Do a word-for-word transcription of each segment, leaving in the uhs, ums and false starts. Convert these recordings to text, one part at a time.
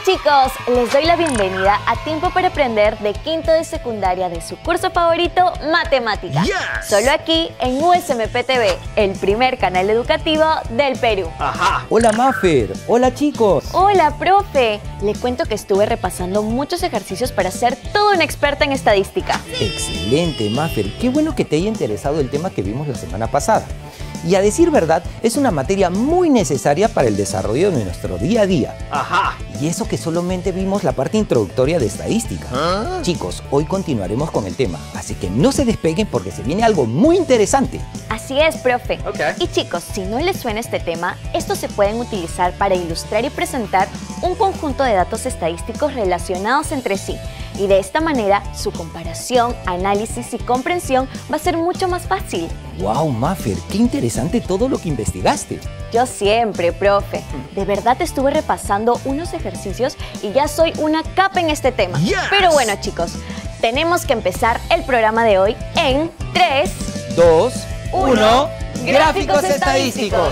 chicos, les doy la bienvenida a Tiempo para Aprender de quinto de secundaria de su curso favorito, Matemática. Yes. Solo aquí en U S M P T V, el primer canal educativo del Perú. Ajá. Hola Maffer, hola chicos. Hola, profe. Le cuento que estuve repasando muchos ejercicios para ser toda una experta en estadística. Excelente Maffer, qué bueno que te haya interesado el tema que vimos la semana pasada. Y a decir verdad, es una materia muy necesaria para el desarrollo de nuestro día a día. Ajá. Y eso que solamente vimos la parte introductoria de estadística. ¿Ah? Chicos, hoy continuaremos con el tema, así que no se despeguen porque se viene algo muy interesante. Así es, profe. Ok. Y chicos, si no les suena este tema, estos se pueden utilizar para ilustrar y presentar un conjunto de datos estadísticos relacionados entre sí. Y de esta manera, su comparación, análisis y comprensión va a ser mucho más fácil. ¡Wow, Maffer! ¡Qué interesante todo lo que investigaste! Yo siempre, profe. De verdad estuve repasando unos ejercicios y ya soy una capa en este tema. Yes. Pero bueno, chicos, tenemos que empezar el programa de hoy en tres, dos, uno, uno, gráficos estadísticos.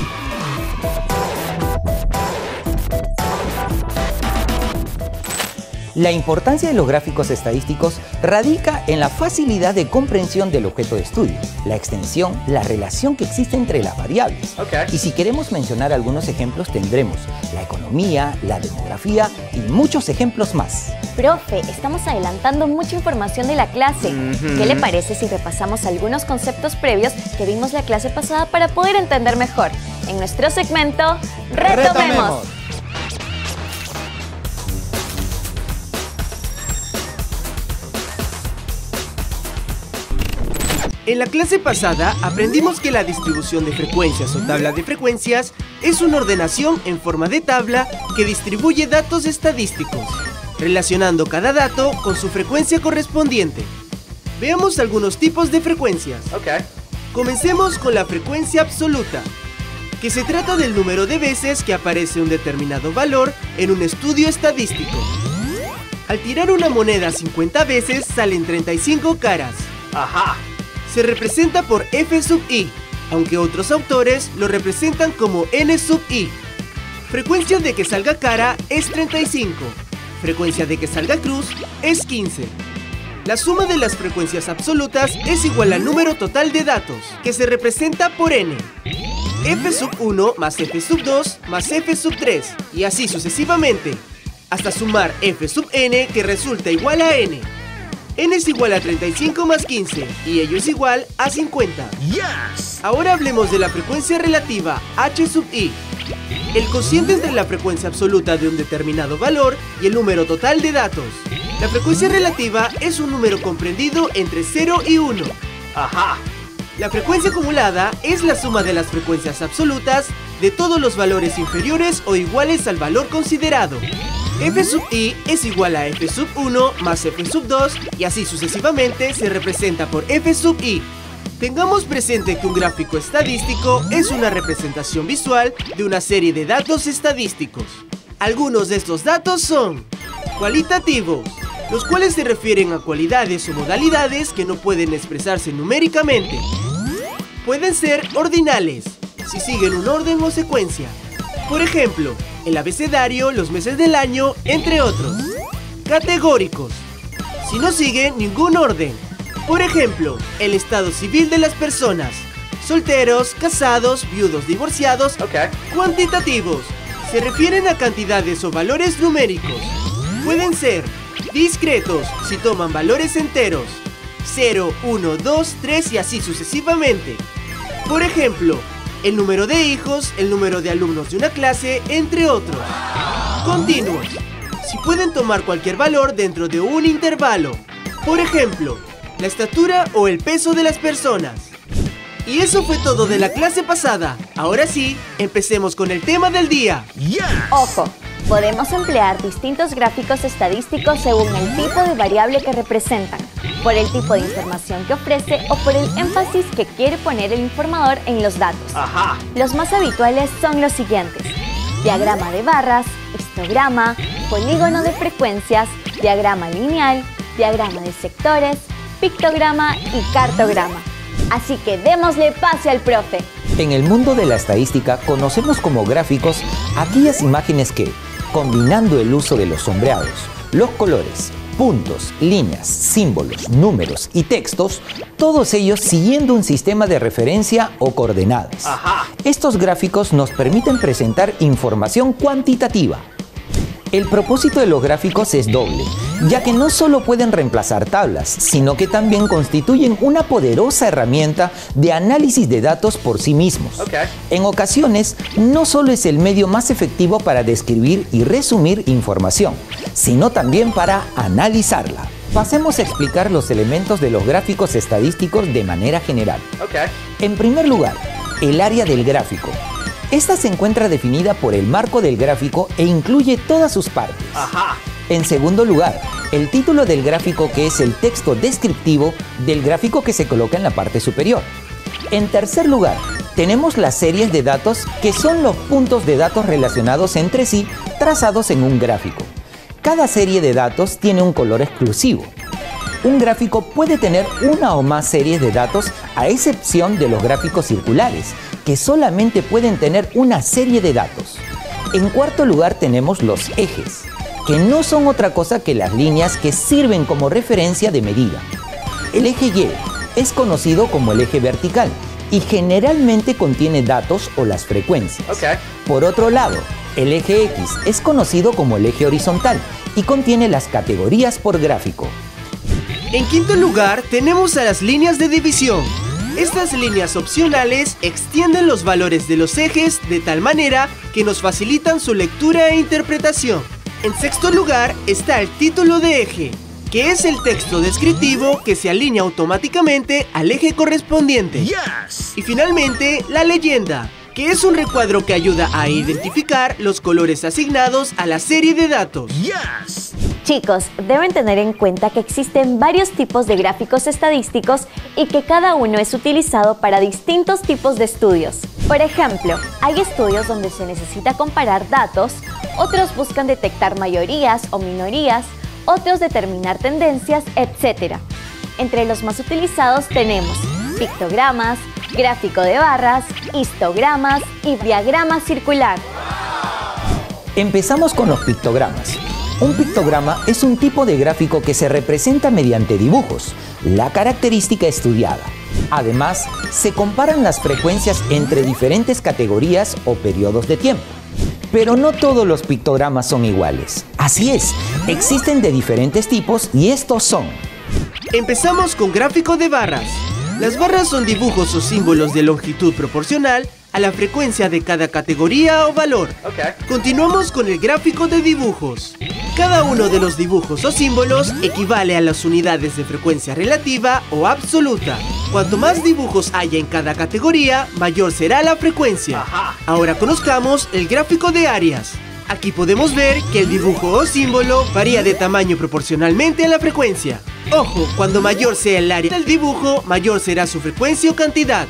La importancia de los gráficos estadísticos radica en la facilidad de comprensión del objeto de estudio, la extensión, la relación que existe entre las variables. Ok. Y si queremos mencionar algunos ejemplos, tendremos la economía, la demografía y muchos ejemplos más. Profe, estamos adelantando mucha información de la clase. Ujú. ¿Qué le parece si repasamos algunos conceptos previos que vimos la clase pasada para poder entender mejor? En nuestro segmento, ¡Retomemos! ¡Retomemos! En la clase pasada aprendimos que la distribución de frecuencias o tabla de frecuencias es una ordenación en forma de tabla que distribuye datos estadísticos, relacionando cada dato con su frecuencia correspondiente. Veamos algunos tipos de frecuencias. Ok. Comencemos con la frecuencia absoluta, que se trata del número de veces que aparece un determinado valor en un estudio estadístico. Al tirar una moneda cincuenta veces salen treinta y cinco caras. Ajá. Se representa por F sub i, aunque otros autores lo representan como N sub i. Frecuencia de que salga cara es treinta y cinco. Frecuencia de que salga cruz es quince. La suma de las frecuencias absolutas es igual al número total de datos, que se representa por N. F sub uno más F sub dos más F sub tres, y así sucesivamente, hasta sumar F sub n, que resulta igual a N. N es igual a treinta y cinco más quince, y ello es igual a cincuenta. Yes. Ahora hablemos de la frecuencia relativa, H sub i. El cociente entre la frecuencia absoluta de un determinado valor y el número total de datos. La frecuencia relativa es un número comprendido entre cero y uno. Ajá. La frecuencia acumulada es la suma de las frecuencias absolutas de todos los valores inferiores o iguales al valor considerado. F sub i es igual a F sub uno más F sub dos, y así sucesivamente se representa por F sub i. Tengamos presente que un gráfico estadístico es una representación visual de una serie de datos estadísticos. Algunos de estos datos son cualitativos, los cuales se refieren a cualidades o modalidades que no pueden expresarse numéricamente. Pueden ser ordinales, si siguen un orden o secuencia. Por ejemplo, el abecedario, los meses del año, entre otros. Categóricos, si no siguen ningún orden. Por ejemplo, el estado civil de las personas, solteros, casados, viudos, divorciados. Ok. Cuantitativos, se refieren a cantidades o valores numéricos. Pueden ser discretos, si toman valores enteros, cero, uno, dos, tres y así sucesivamente. Por ejemplo, el número de hijos, el número de alumnos de una clase, entre otros. Continuos, si pueden tomar cualquier valor dentro de un intervalo. Por ejemplo, la estatura o el peso de las personas. Y eso fue todo de la clase pasada. Ahora sí, empecemos con el tema del día. Yes. Ojo, podemos emplear distintos gráficos estadísticos según el tipo de variable que representan, por el tipo de información que ofrece o por el énfasis que quiere poner el informador en los datos. Ajá. Los más habituales son los siguientes: diagrama de barras, histograma, polígono de frecuencias, diagrama lineal, diagrama de sectores, pictograma y cartograma. Así que démosle pase al profe. En el mundo de la estadística conocemos como gráficos aquellas imágenes que, combinando el uso de los sombreados, los colores, puntos, líneas, símbolos, números y textos, todos ellos siguiendo un sistema de referencia o coordenadas. Ajá. Estos gráficos nos permiten presentar información cuantitativa. El propósito de los gráficos es doble, ya que no solo pueden reemplazar tablas, sino que también constituyen una poderosa herramienta de análisis de datos por sí mismos. Okay. En ocasiones, no solo es el medio más efectivo para describir y resumir información, sino también para analizarla. Pasemos a explicar los elementos de los gráficos estadísticos de manera general. Okay. En primer lugar, el área del gráfico. Esta se encuentra definida por el marco del gráfico e incluye todas sus partes. Ajá. En segundo lugar, el título del gráfico, que es el texto descriptivo del gráfico que se coloca en la parte superior. En tercer lugar, tenemos las series de datos, que son los puntos de datos relacionados entre sí trazados en un gráfico. Cada serie de datos tiene un color exclusivo. Un gráfico puede tener una o más series de datos, a excepción de los gráficos circulares, que solamente pueden tener una serie de datos. En cuarto lugar tenemos los ejes, que no son otra cosa que las líneas que sirven como referencia de medida. El eje Y es conocido como el eje vertical y generalmente contiene datos o las frecuencias. Okay. Por otro lado, el eje X es conocido como el eje horizontal y contiene las categorías por gráfico. En quinto lugar, tenemos a las líneas de división. Estas líneas opcionales extienden los valores de los ejes de tal manera que nos facilitan su lectura e interpretación. En sexto lugar está el título de eje, que es el texto descriptivo que se alinea automáticamente al eje correspondiente. Yes. Y finalmente, la leyenda, que es un recuadro que ayuda a identificar los colores asignados a la serie de datos. Yes. Chicos, deben tener en cuenta que existen varios tipos de gráficos estadísticos y que cada uno es utilizado para distintos tipos de estudios. Por ejemplo, hay estudios donde se necesita comparar datos, otros buscan detectar mayorías o minorías, otros determinar tendencias, etcétera. Entre los más utilizados tenemos pictogramas, gráfico de barras, histogramas y diagrama circular. Empezamos con los pictogramas. Un pictograma es un tipo de gráfico que se representa mediante dibujos, la característica estudiada. Además, se comparan las frecuencias entre diferentes categorías o periodos de tiempo. Pero no todos los pictogramas son iguales. Así es, existen de diferentes tipos y estos son. Empezamos con gráfico de barras. Las barras son dibujos o símbolos de longitud proporcional a la frecuencia de cada categoría o valor. Okay. Continuamos con el gráfico de dibujos. Cada uno de los dibujos o símbolos equivale a las unidades de frecuencia relativa o absoluta. Cuanto más dibujos haya en cada categoría, mayor será la frecuencia. Ajá. Ahora conozcamos el gráfico de áreas. Aquí podemos ver que el dibujo o símbolo varía de tamaño proporcionalmente a la frecuencia. Ojo, cuando mayor sea el área del dibujo, mayor será su frecuencia o cantidad.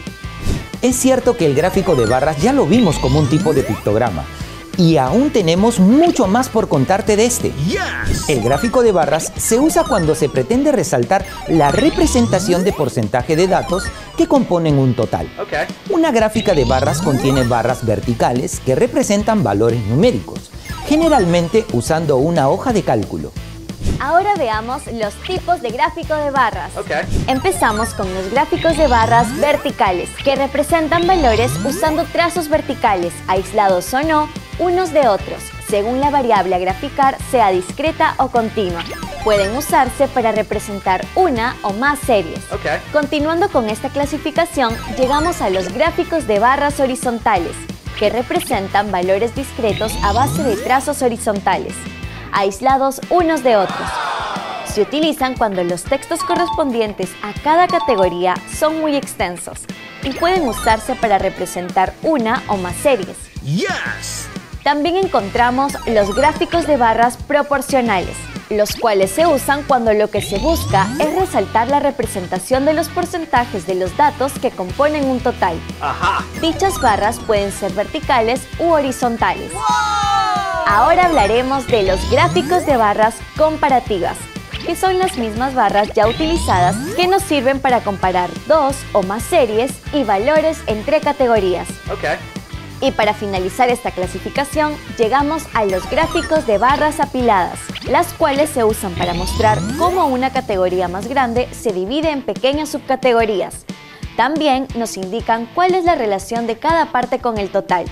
Es cierto que el gráfico de barras ya lo vimos como un tipo de pictograma, y aún tenemos mucho más por contarte de este. Yes. El gráfico de barras se usa cuando se pretende resaltar la representación de porcentaje de datos que componen un total. Okay. Una gráfica de barras contiene barras verticales que representan valores numéricos, generalmente usando una hoja de cálculo. Ahora veamos los tipos de gráfico de barras. Okay. Empezamos con los gráficos de barras verticales, que representan valores usando trazos verticales, aislados o no, unos de otros, según la variable a graficar sea discreta o continua. Pueden usarse para representar una o más series. Okay. Continuando con esta clasificación, llegamos a los gráficos de barras horizontales, que representan valores discretos a base de trazos horizontales, aislados unos de otros. Se utilizan cuando los textos correspondientes a cada categoría son muy extensos y pueden usarse para representar una o más series. Yes. También encontramos los gráficos de barras proporcionales, los cuales se usan cuando lo que se busca es resaltar la representación de los porcentajes de los datos que componen un total. Ajá. Dichas barras pueden ser verticales u horizontales. Ahora hablaremos de los gráficos de barras comparativas, que son las mismas barras ya utilizadas que nos sirven para comparar dos o más series y valores entre categorías. Okay. Y para finalizar esta clasificación, llegamos a los gráficos de barras apiladas, las cuales se usan para mostrar cómo una categoría más grande se divide en pequeñas subcategorías. También nos indican cuál es la relación de cada parte con el total.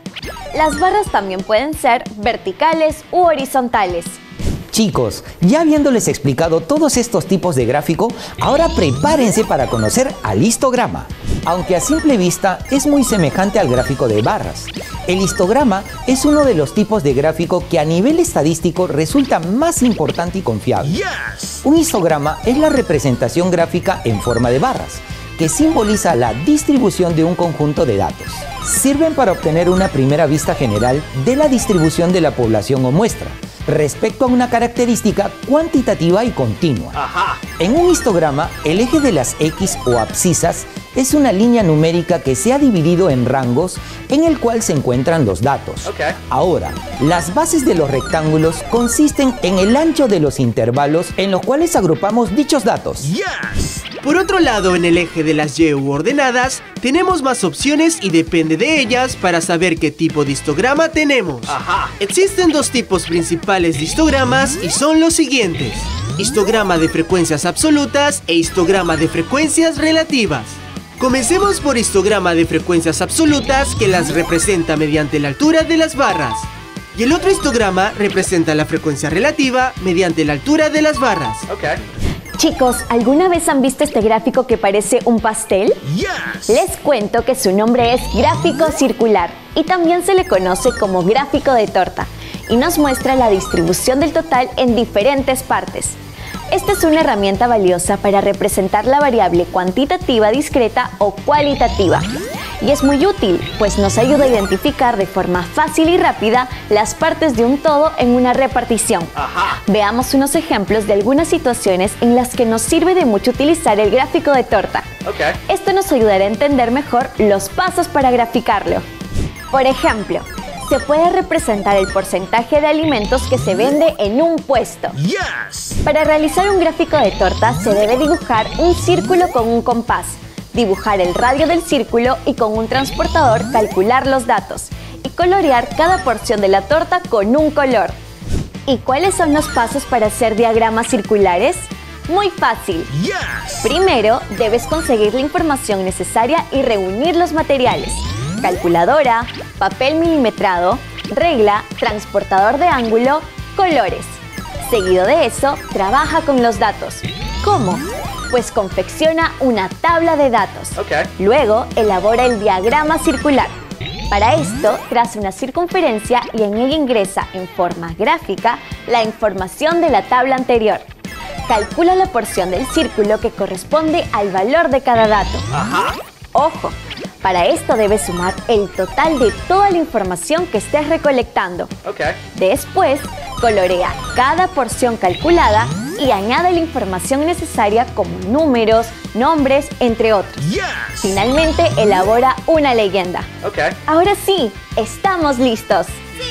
Las barras también pueden ser verticales u horizontales. Chicos, ya habiéndoles explicado todos estos tipos de gráfico, ahora prepárense para conocer al histograma. Aunque a simple vista es muy semejante al gráfico de barras, el histograma es uno de los tipos de gráfico que a nivel estadístico resulta más importante y confiable. Yes. Un histograma es la representación gráfica en forma de barras, que simboliza la distribución de un conjunto de datos. Sirven para obtener una primera vista general de la distribución de la población o muestra, respecto a una característica cuantitativa y continua. Ajá. En un histograma, el eje de las X o abscisas es una línea numérica que se ha dividido en rangos en el cual se encuentran los datos. Okay. Ahora, las bases de los rectángulos consisten en el ancho de los intervalos en los cuales agrupamos dichos datos. Yes. Por otro lado, en el eje de las Y u ordenadas, tenemos más opciones y depende de ellas para saber qué tipo de histograma tenemos. Ajá. Existen dos tipos principales de histogramas y son los siguientes: histograma de frecuencias absolutas e histograma de frecuencias relativas. Comencemos por histograma de frecuencias absolutas, que las representa mediante la altura de las barras. Y el otro histograma representa la frecuencia relativa mediante la altura de las barras. Okay. Chicos, ¿alguna vez han visto este gráfico que parece un pastel? Yes. Les cuento que su nombre es gráfico circular y también se le conoce como gráfico de torta y nos muestra la distribución del total en diferentes partes. Esta es una herramienta valiosa para representar la variable cuantitativa discreta o cualitativa. Y es muy útil, pues nos ayuda a identificar de forma fácil y rápida las partes de un todo en una repartición. Ajá. Veamos unos ejemplos de algunas situaciones en las que nos sirve de mucho utilizar el gráfico de torta. Okay. Esto nos ayudará a entender mejor los pasos para graficarlo. Por ejemplo, se puede representar el porcentaje de alimentos que se vende en un puesto. Yes. Para realizar un gráfico de torta se debe dibujar un círculo con un compás, dibujar el radio del círculo y con un transportador calcular los datos y colorear cada porción de la torta con un color. ¿Y cuáles son los pasos para hacer diagramas circulares? Muy fácil. Yes. Primero, debes conseguir la información necesaria y reunir los materiales: calculadora, papel milimetrado, regla, transportador de ángulo, colores. Seguido de eso, trabaja con los datos. ¿Cómo? Pues confecciona una tabla de datos. Okay. Luego, elabora el diagrama circular. Para esto, traza una circunferencia y en ella ingresa en forma gráfica la información de la tabla anterior. Calcula la porción del círculo que corresponde al valor de cada dato. Ajá. ¡Ojo! Para esto debes sumar el total de toda la información que estés recolectando. Okay. Después, colorea cada porción calculada y añade la información necesaria como números, nombres, entre otros. Yes. Finalmente, elabora una leyenda. Okay. Ahora sí, estamos listos.